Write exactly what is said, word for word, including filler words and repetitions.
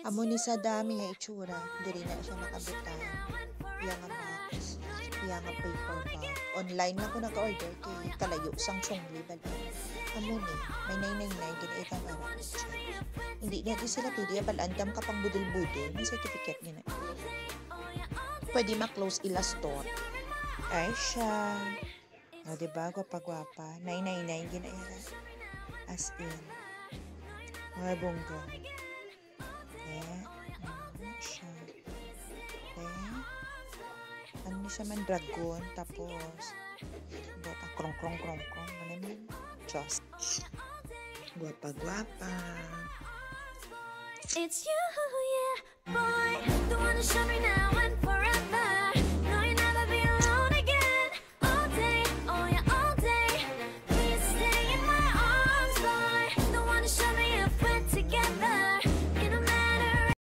Amo ni sa dami nga itsura, diri na siya nakabutan. Iya nga box, iya nga paper bag. Online lang ko naka-order kay kalayo sang chongli bala. Amo ni, may nine nine nine din ay kamara siya. Hindi natin sila pwede balandam ka pang budol-budol, may certificate niya na. Pwede ma-close ila store. Ay siya. O, diba? Gwapa-gwapa. nine nine nine din ay as in. Mga bongga. Eh, ano siya? Eh, ano siya man dragon, tapos bota krong krong krong krong, ano man? Just. Gwapa-gwapa. It's you, yeah, boy. Don't wanna show me now and